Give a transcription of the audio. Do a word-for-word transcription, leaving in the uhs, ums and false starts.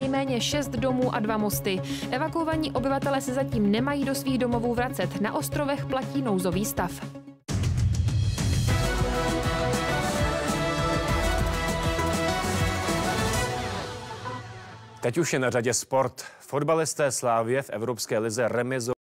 nejméně šest domů a dva mosty. Evakuovaní obyvatelé se zatím nemají do svých domovů vracet. Na ostrovech platí nouzový stav. Teď už je na řadě sport. Fotbalisté Slavie v Evropské lize remizovali